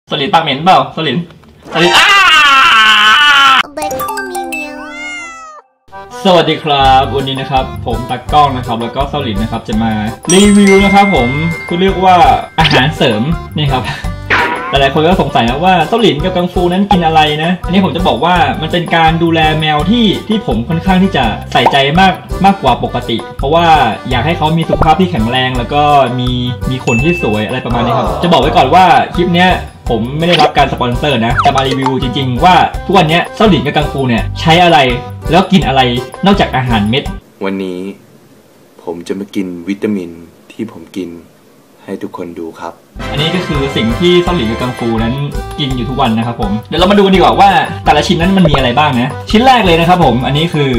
สลิดปากเหม็นเปล่าสลิดสวัสดีครับวันนี้นะครับผมตากล้องนะครับแล้วก็สลิดนะครับจะมารีวิวนะครับผมคือเรียกว่าอาหารเสริมนี่ครับหลายๆคนก็สงสัยนะว่าเต้าหลินกับกังฟูนั้นกินอะไรนะอันนี้ผมจะบอกว่ามันเป็นการดูแลแมวที่ผมค่อนข้างที่จะใส่ใจมากกว่าปกติเพราะว่าอยากให้เขามีสุขภาพที่แข็งแรงแล้วก็มีขนที่สวยอะไรประมาณนี้ครับจะบอกไว้ก่อนว่าคลิปเนี้ยผมไม่ได้รับการสปอนเซอร์นะจะมารีวิวจริงๆว่าทุกวันนี้เต้าหลินกับกังฟูเนี่ยใช้อะไรแล้วกินอะไรนอกจากอาหารเม็ดวันนี้ผมจะมากินวิตามินที่ผมกินให้ทุกคนดูครับอันนี้ก็คือสิ่งที่เต้าหลินกับกังฟูนั้นกินอยู่ทุกวันนะครับผมเดี๋ยวเรามาดูกันดีกว่าว่าแต่ละชิ้นนั้นมันมีอะไรบ้างนะชิ้นแรกเลยนะครับผมอันนี้คือ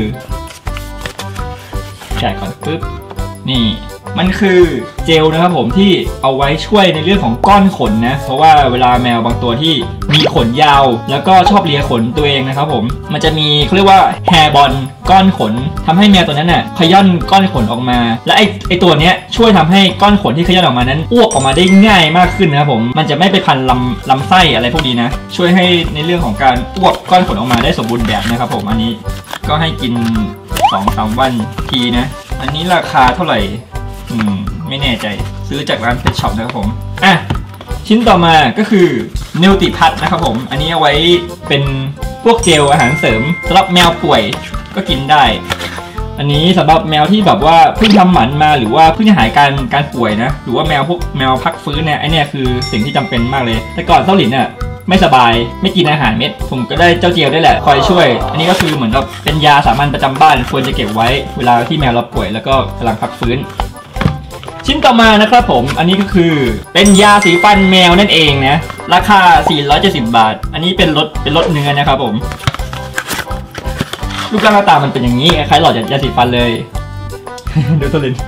แกะก่อนปึ๊บนี่มันคือเจลนะครับผมที่เอาไว้ช่วยในเรื่องของก้อนขนนะเพราะว่าเวลาแมวบางตัวที่มีขนยาวแล้วก็ชอบเลียขนตัวเองนะครับผมมันจะมีเขาเรียกว่าแฮร์บอลก้อนขนทำให้แมวตัวนั้นน่ะขย่อนก้อนขนออกมาและไอตัวเนี้ยช่วยทำให้ก้อนขนที่ขย่อนออกมานั้นอ้วกออกมาได้ง่ายมากขึ้นนะครับผมมันจะไม่ไปพันลำไส้อะไรพวกนี้นะช่วยให้ในเรื่องของการอ้วกก้อนขนออกมาได้สมบูรณ์แบบนะครับผมอันนี้ก็ให้กิน 2-3 วันทีนะอันนี้ราคาเท่าไหร่ไม่แน่ใจซื้อจากร้านเพชช็อปนะครับผมชิ้นต่อมาก็คือเนลติพัทนะครับผมอันนี้เอาไว้เป็นพวกเจลอาหารเสริมสำหรับแมวป่วยก็กินได้อันนี้สำหรับแมวที่แบบว่าเพิ่งทำหมันมาหรือว่าเพิ่งหายการป่วยนะหรือว่าพวกแมวพักฟื้นเนี่ยไอเนี่ยคือสิ่งที่จำเป็นมากเลยแต่ก่อนเต้าหลินเนี่ยไม่สบายไม่กินอาหารเม็ดผมก็ได้เจ้าเจลได้แหละคอยช่วยอันนี้ก็คือเหมือนกับเป็นยาสามัญประจำบ้านควรจะเก็บไว้เวลาที่แมวเราป่วยแล้วก็กำลังพักฟื้นชิ้นต่อมานะครับผมอันนี้ก็คือเป็นยาสีฟันแมวนั่นเองนะราคา470 บาทอันนี้เป็นรสเนื้อนะครับผมรูปร่างหน้าตามันเป็นอย่างนี้คล้ายหลอดยาสีฟันเลย ดูตัวลิ้น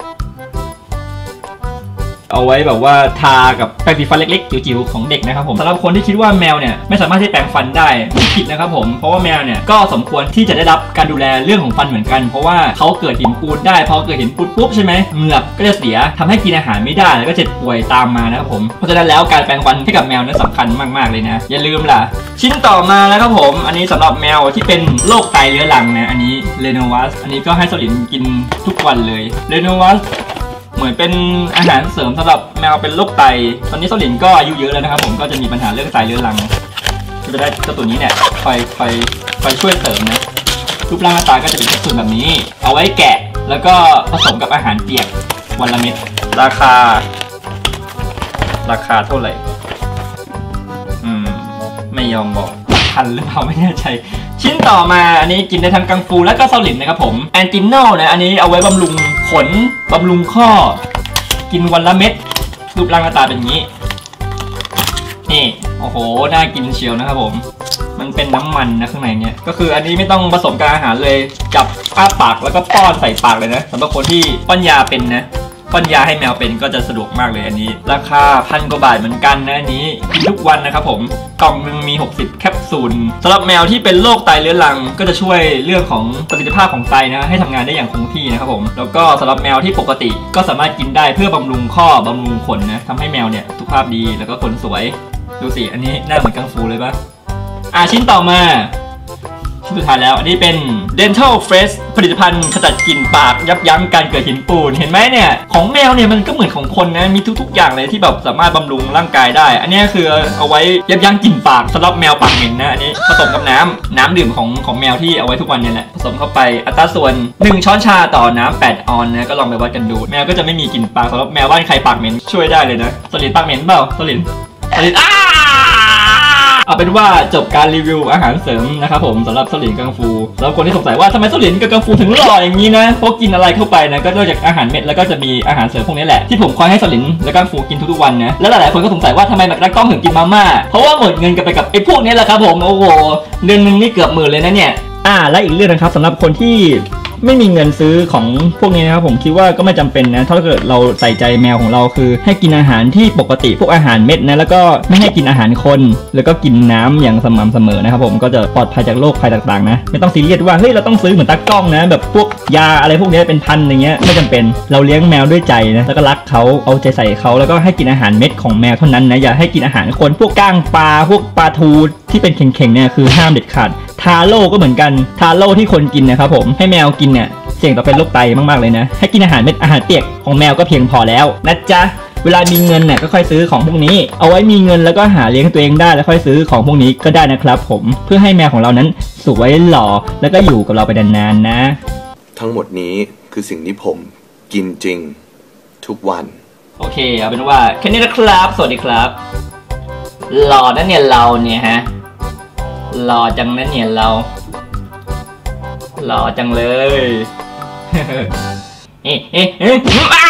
เอาไว้แบบว่าทากับแปรงสีฟันเล็กๆจิ๋วๆของเด็กนะครับผมสำหรับคนที่คิดว่าแมวเนี่ยไม่สามารถที่แปรงฟันได้ผิดนะครับผมเพราะว่าแมวเนี่ยก็สมควรที่จะได้รับการดูแลเรื่องของฟันเหมือนกันเพราะว่าเขาเกิดหินปูนได้พอเกิดหินปูนปุ๊บใช่ไหมเหงือกก็จะเสียทำให้กินอาหารไม่ได้แล้วก็เจ็บป่วยตามมานะครับผมเพราะฉะนั้นแล้วการแปรงฟันให้กับแมวนั้นสำคัญมากๆเลยนะอย่าลืมล่ะชิ้นต่อมานะครับผมอันนี้สำหรับแมวที่เป็นโรคไตเรื้อรังนะอันนี้เรโนวัสอันนี้ก็ให้สลินกินทุกวันเลยเรโนวัสเหมือนเป็นอาหารเสริมสำหรับแมวเป็นโรคไตตอนนี้เต้าหลินก็อายุเยอะแล้วนะครับผมก็จะมีปัญหาเรื่องไตเรื้อรังก็จะได้เจ้าตัวนี้เนี่ยคอยช่วยเสริมนะรูปร่างหน้าตาก็จะเป็นแคปซูลแบบนี้เอาไว้แกะแล้วก็ผสมกับอาหารเปียกวันละเม็ดราคาเท่าไหร่ไม่ยอมบอกพันหรือเปล่าไม่แน่ใจชิ้นต่อมาอันนี้กินได้ทั้งกังฟูและก็เต้าหลินนะครับผมแอนติโนนะอันนี้เอาไว้บำรุงขนบำรุงข้อกินวันละเม็ดรูปร่างหน้าตาเป็นอย่างนี้นี่โอ้โหน่ากินเชียวนะครับผมมันเป็นน้ำมันนะข้างในเนี่ยก็คืออันนี้ไม่ต้องผสมกับอาหารเลยจับอ้าปากแล้วก็ป้อนใส่ปากเลยนะสำหรับคนที่ป้อนยาเป็นนะป้อนยาให้แมวเป็นก็จะสะดวกมากเลยอันนี้ราคา1,000 กว่าบาทเหมือนกันนะอันนี้กินทุกวันนะครับผมกล่องนึงมี60 แคปซูลสำหรับแมวที่เป็นโรคไตเรื้อรังก็จะช่วยเรื่องของประสิทธิภาพของไตนะให้ทำงานได้อย่างคงที่นะครับผมแล้วก็สำหรับแมวที่ปกติก็สามารถกินได้เพื่อบำรุงข้อบำรุงขนนะทำให้แมวเนี่ยสุขภาพดีแล้วก็ขนสวยดูสิอันนี้หน้าเหมือนกังฟูเลยปะชิ้นต่อมาชิ้นสุดท้ายแล้วอันนี้เป็น Dental Fresh ผลิตภัณฑ์ขจัดกลิ่นปากยับยั้งการเกิดหินปูนเห็นไหมเนี่ยของแมวเนี่ยมันก็เหมือนของคนนะมีทุกๆอย่างเลยที่แบบสามารถบำรุงร่างกายได้อันนี้คือเอาไว้ยับยั้งกลิ่นปากสำหรับแมวปากเหม็นนะอันนี้ผสมกับน้ำดื่มของแมวที่เอาไว้ทุกวันเนี่ยแหละผสมเข้าไปอัตราส่วน1 ช้อนชาต่อน้ำ8 ออนนะก็ลองไปวัดกันดูแมวก็จะไม่มีกลิ่นปากสำหรับแมวบ้านใครปากเหม็นช่วยได้เลยนะสลิดปากเหม็นเปล่าสลิดเอาเป็นว่าจบการรีวิวอาหารเสริมนะครับผมสำหรับเต้าหลินกังฟูสำหรับคนที่สงสัยว่าทำไมเต้าหลินกับกังฟูถึงหล่ออย่างนี้นะเพราะกินอะไรเข้าไปนะก็นอกจากอาหารเม็ดแล้วก็จะมีอาหารเสริมพวกนี้แหละที่ผมคอยให้เต้าหลินและกังฟูกินทุกๆวันนะแล้วหลายๆคนก็สงสัยว่าทำไมตากล้องถึงกินมาม่าเพราะว่าหมดเงินกันไปกับไอ้พวกนี้แหละครับผมโอ้โหเดือนนึงนี่เกือบ10,000เลยนะเนี่ยและอีกเรื่องนะครับสำหรับคนที่ไม่มีเงินซื้อของพวกนี้นะครับผมคิดว่าก็ไม่จำเป็นนะถ้าเกิดเราใส่ใจแมวของเราคือให้กินอาหารที่ปกติพวกอาหารเม็ดนะแล้วก็ไม่ให้กินอาหารคนแล้วก็กินน้ำอย่างสม่ำเสมอนะครับผมก็จะปลอดภัยจากโรคภัยต่างๆนะไม่ต้องซีเรียสว่าเฮ้ยเราต้องซื้อเหมือนตากล้องนะแบบพวกยาอะไรพวกนี้เป็นพันอย่างเงี้ยไม่จำเป็นเราเลี้ยงแมวด้วยใจนะแล้วก็รักเขาเอาใจใส่เขาแล้วก็ให้กินอาหารเม็ดของแมวเท่านั้นนะอย่าให้กินอาหารคนพวกก้างปลาพวกปลาทูที่เป็นเข่งๆเนี่ยคือห้ามเด็ดขาดทาโร่ก็เหมือนกันทาโร่ที่คนกินนะครับผมให้แมวกินเนี่ยเสี่ยงต่อเป็นโรคไตมากๆเลยนะให้กินอาหารเม็ดอาหารเปียกของแมวก็เพียงพอแล้วนะจ๊ะเวลามีเงินเนี่ยก็ค่อยซื้อของพวกนี้เอาไว้มีเงินแล้วก็หาเลี้ยงตัวเองได้แล้วค่อยซื้อของพวกนี้ก็ได้นะครับผมเพื่อให้แมวของเรานั้นสวยหล่อแล้วก็อยู่กับเราไปนานๆนะทั้งหมดนี้คือสิ่งที่ผมกินจริงทุกวันโอเคเอาเป็นว่าแค่นี้นะครับสวัสดีครับหล่อนะเนี่ยเราเนี่ยฮะหล่อจังนะเนี่ยเราหล่อจังเลยเอ๊ะ